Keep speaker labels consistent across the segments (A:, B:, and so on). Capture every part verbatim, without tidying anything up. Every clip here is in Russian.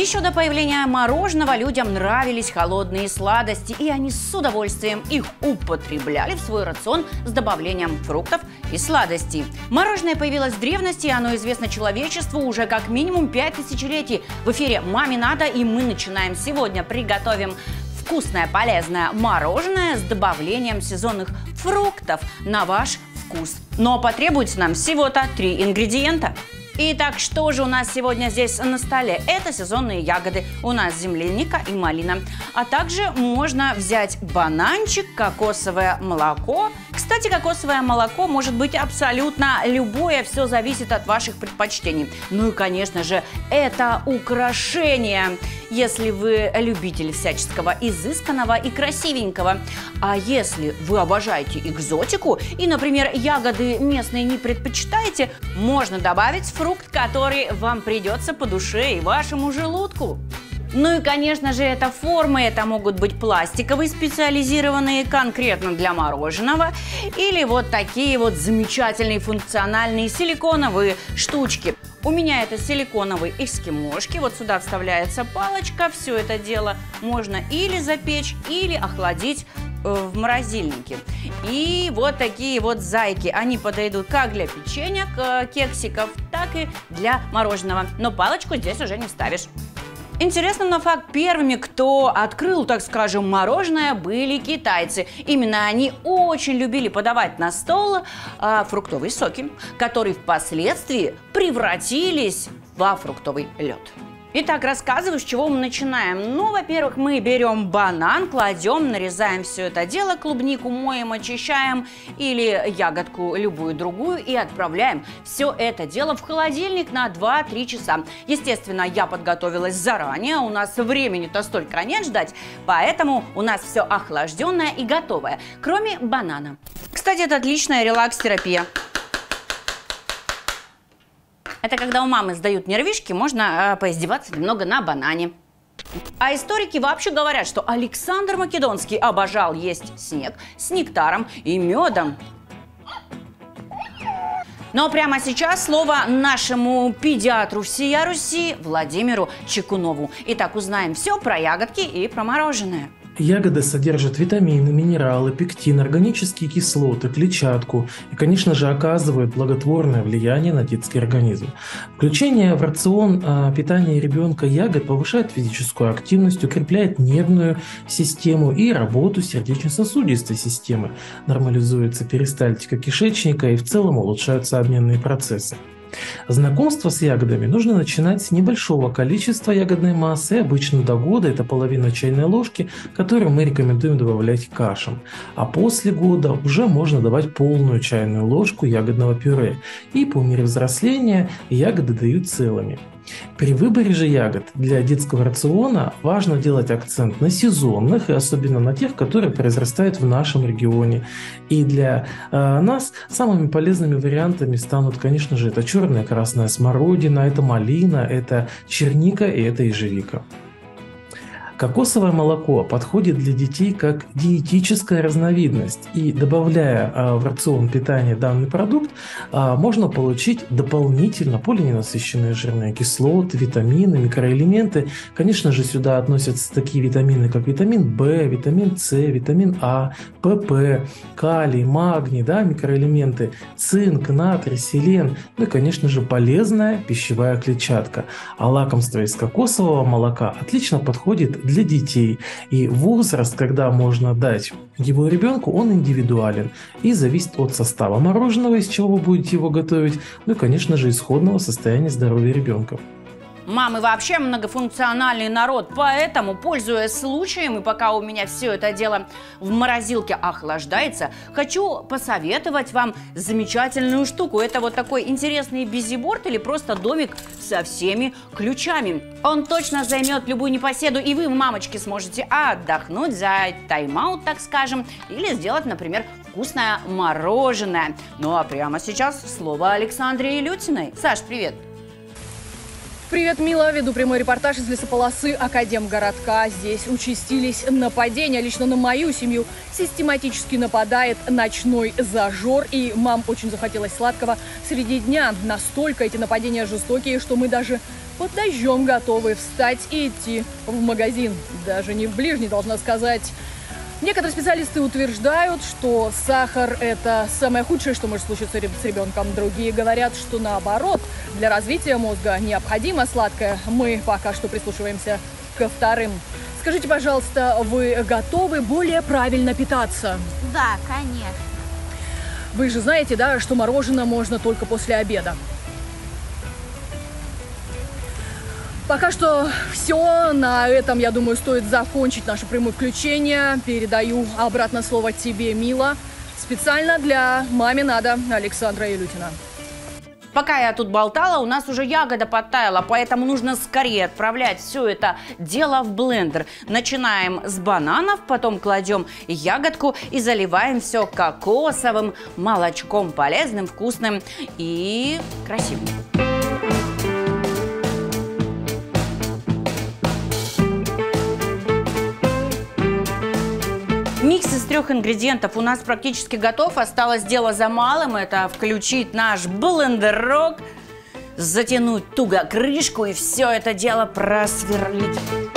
A: Еще до появления мороженого людям нравились холодные сладости, и они с удовольствием их употребляли в свой рацион с добавлением фруктов и сладостей. Мороженое появилось в древности, и оно известно человечеству уже как минимум пять тысячелетий. В эфире «Маме надо», и мы начинаем сегодня. Приготовим вкусное, полезное мороженое с добавлением сезонных фруктов на ваш вкус. Но потребуется нам всего-то три ингредиента. Итак, что же у нас сегодня здесь на столе? Это сезонные ягоды. У нас земляника и малина. А также можно взять бананчик, кокосовое молоко. Кстати, кокосовое молоко может быть абсолютно любое. Все зависит от ваших предпочтений. Ну и, конечно же, это украшение, если вы любитель всяческого изысканного и красивенького. А если вы обожаете экзотику и, например, ягоды местные не предпочитаете, можно добавить фрукт, который вам придется по душе и вашему желудку. Ну и, конечно же, это формы. Это могут быть пластиковые, специализированные конкретно для мороженого, или вот такие вот замечательные функциональные силиконовые штучки. У меня это силиконовые эскимошки. Вот сюда вставляется палочка. Все это дело можно или запечь, или охладить в морозильнике. И вот такие вот зайки. Они подойдут как для печенья, кексиков, так и для мороженого. Но палочку здесь уже не вставишь. Интересно, но факт: первыми, кто открыл, так скажем, мороженое, были китайцы. Именно они очень любили подавать на стол а, фруктовые соки, которые впоследствии превратились во фруктовый лед. Итак, рассказываю, с чего мы начинаем. Ну, во-первых, мы берем банан, кладем, нарезаем все это дело, клубнику моем, очищаем или ягодку любую другую и отправляем все это дело в холодильник на два-три часа. Естественно, я подготовилась заранее, у нас времени-то столько нет ждать, поэтому у нас все охлажденное и готовое, кроме банана. Кстати, это отличная релакс-терапия. Это когда у мамы сдают нервишки, можно э, поиздеваться немного на банане. А историки вообще говорят, что Александр Македонский обожал есть снег с нектаром и медом. Но прямо сейчас слово нашему педиатру всея Руси Владимиру Чекунову. Итак, узнаем все про ягодки и про мороженое.
B: Ягоды содержат витамины, минералы, пектин, органические кислоты, клетчатку и, конечно же, оказывают благотворное влияние на детский организм. Включение в рацион а, питания ребенка ягод повышает физическую активность, укрепляет нервную систему и работу сердечно-сосудистой системы, нормализуется перистальтика кишечника и в целом улучшаются обменные процессы. Знакомство с ягодами нужно начинать с небольшого количества ягодной массы, обычно до года это половина чайной ложки, которую мы рекомендуем добавлять к кашам. А после года уже можно давать полную чайную ложку ягодного пюре, и по мере взросления ягоды дают целыми. При выборе же ягод для детского рациона важно делать акцент на сезонных, и особенно на тех, которые произрастают в нашем регионе. И для э, нас самыми полезными вариантами станут, конечно же, это черная красная смородина, это малина, это черника и это ежевика. Кокосовое молоко подходит для детей как диетическая разновидность, и добавляя а, в рацион питания данный продукт, а, можно получить дополнительно полиненасыщенные жирные кислоты, витамины, микроэлементы. Конечно же, сюда относятся такие витамины, как витамин В, витамин С, витамин А, ПП, калий, магний, да, микроэлементы, цинк, натрий, селен, ну и, конечно же, полезная пищевая клетчатка. А лакомство из кокосового молока отлично подходит для для детей. И возраст, когда можно дать его ребенку, он индивидуален и зависит от состава мороженого, из чего вы будете его готовить, ну и, конечно же, исходного состояния здоровья ребенка.
A: Мамы вообще многофункциональный народ, поэтому, пользуясь случаем, и пока у меня все это дело в морозилке охлаждается, хочу посоветовать вам замечательную штуку. Это вот такой интересный бизиборд или просто домик со всеми ключами. Он точно займет любую непоседу, и вы, мамочки, сможете отдохнуть, взять тайм-аут, так скажем, или сделать, например, вкусное мороженое. Ну а прямо сейчас слово Александре Илютиной. Саш, привет!
C: Привет, Мила. Веду прямой репортаж из лесополосы Академгородка. Здесь участились нападения. Лично на мою семью систематически нападает ночной зажор. И мам очень захотелось сладкого среди дня. Настолько эти нападения жестокие, что мы даже под дождем готовы встать и идти в магазин. Даже не в ближний, должна сказать. Некоторые специалисты утверждают, что сахар – это самое худшее, что может случиться с ребенком. Другие говорят, что наоборот, для развития мозга необходимо сладкое. Мы пока что прислушиваемся ко вторым. Скажите, пожалуйста, вы готовы более правильно питаться?
D: Да, конечно.
C: Вы же знаете, да, что мороженое можно только после обеда. Пока что все. На этом, я думаю, стоит закончить наше прямое включение. Передаю обратно слово тебе, Мила. Специально для «Маме надо» Александра Илютина.
A: Пока я тут болтала, у нас уже ягода подтаяла, поэтому нужно скорее отправлять все это дело в блендер. Начинаем с бананов, потом кладем ягодку и заливаем все кокосовым молочком, полезным, вкусным и красивым. Микс из трех ингредиентов у нас практически готов. Осталось дело за малым. Это включить наш блендерок, затянуть туго крышку и все это дело просверлить.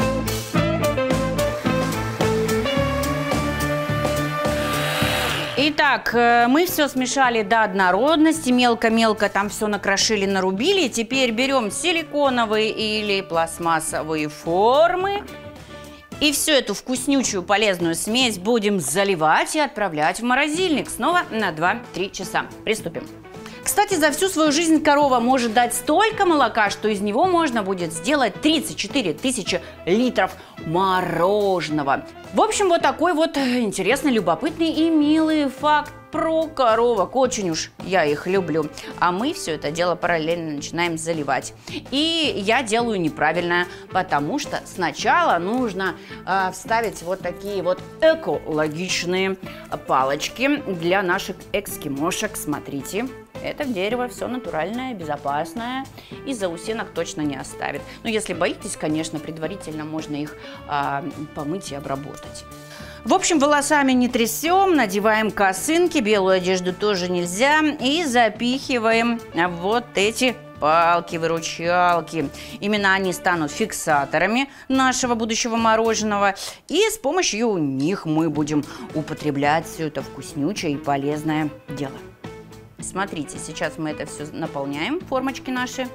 A: Итак, мы все смешали до однородности, мелко-мелко там все накрошили, нарубили. Теперь берем силиконовые или пластмассовые формы. И всю эту вкуснючую полезную смесь будем заливать и отправлять в морозильник снова на два-три часа. Приступим. Кстати, за всю свою жизнь корова может дать столько молока, что из него можно будет сделать тридцать четыре тысячи литров мороженого. В общем, вот такой вот интересный, любопытный и милый факт про коровок. Очень уж я их люблю. А мы все это дело параллельно начинаем заливать. И я делаю неправильно, потому что сначала нужно э, вставить вот такие вот экологичные палочки для наших эскимошек. Смотрите. Это дерево все натуральное, безопасное и заусенок точно не оставит. Но если боитесь, конечно, предварительно можно их а, помыть и обработать. В общем, волосами не трясем, надеваем косынки, белую одежду тоже нельзя и запихиваем вот эти палки-выручалки. Именно они станут фиксаторами нашего будущего мороженого, и с помощью них мы будем употреблять все это вкуснючее и полезное дело. Смотрите, сейчас мы это все наполняем, формочки наши.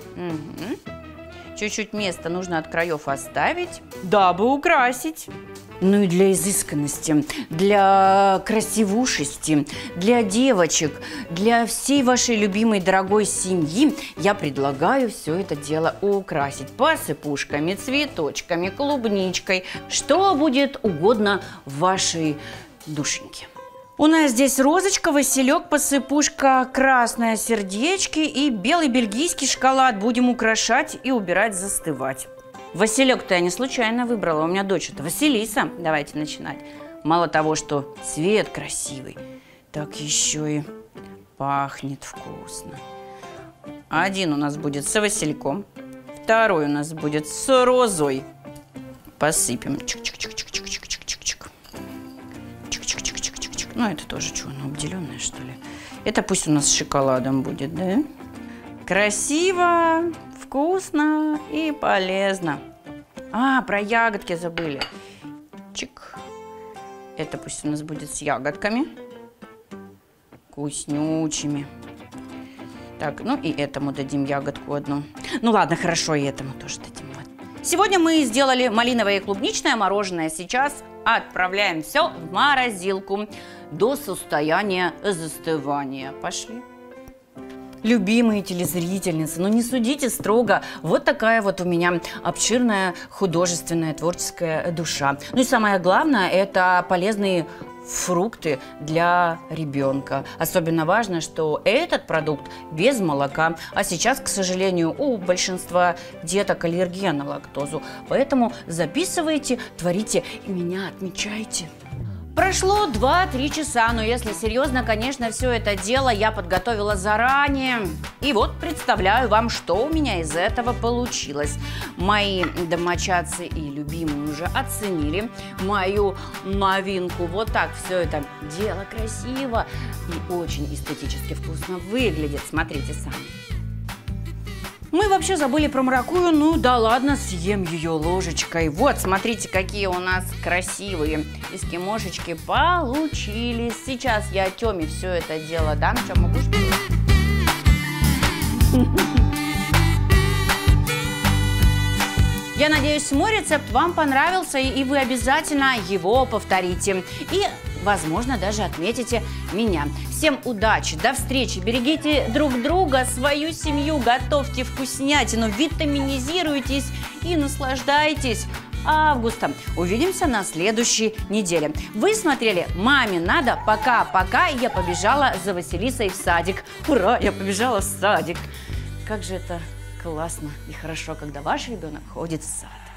A: Чуть-чуть угу. места нужно от краев оставить, дабы украсить. Ну и для изысканности, для красивушести, для девочек, для всей вашей любимой дорогой семьи я предлагаю все это дело украсить посыпушками, цветочками, клубничкой, что будет угодно вашей душеньке. У нас здесь розочка, василек, посыпушка, красное сердечки и белый бельгийский шоколад. Будем украшать и убирать застывать. Василек-то я не случайно выбрала, у меня дочь это Василиса. Давайте начинать. Мало того, что цвет красивый, так еще и пахнет вкусно. Один у нас будет с васильком, второй у нас будет с розой. Посыпем. Чик-чик-чик-чик-чик-чик-чик-чик. Ну, это тоже что, оно обделенное, что ли? Это пусть у нас с шоколадом будет, да? Красиво, вкусно и полезно. А, про ягодки забыли. Чик. Это пусть у нас будет с ягодками. Вкуснючими. Так, ну и этому дадим ягодку одну. Ну ладно, хорошо, и этому тоже дадим. Сегодня мы сделали малиновое и клубничное мороженое. Сейчас отправляем все в морозилку до состояния застывания. Пошли. Любимые телезрительницы, ну не судите строго. Вот такая вот у меня обширная художественная творческая душа. Ну и самое главное, это полезные фрукты для ребенка. Особенно важно, что этот продукт без молока. А сейчас, к сожалению, у большинства деток аллергия на лактозу. Поэтому записывайте, творите и меня отмечайте. Прошло два-три часа, но если серьезно, конечно, все это дело я подготовила заранее. И вот представляю вам, что у меня из этого получилось. Мои домочадцы и любимые уже оценили мою новинку. Вот так все это дело красиво и очень эстетически вкусно выглядит. Смотрите сами. Мы вообще забыли про маракую, ну да ладно, съем ее ложечкой. Вот, смотрите, какие у нас красивые эскимошечки получились. Сейчас я Тёме все это дело дам. Тёма, будешь? Я надеюсь, мой рецепт вам понравился, и вы обязательно его повторите. И, возможно, даже отметите меня. Всем удачи, до встречи, берегите друг друга, свою семью, готовьте вкуснятину, витаминизируйтесь и наслаждайтесь августом. Увидимся на следующей неделе. Вы смотрели «Маме надо». Пока-пока. Я побежала за Василисой в садик. Ура, я побежала в садик. Как же это классно и хорошо, когда ваш ребенок ходит в сад.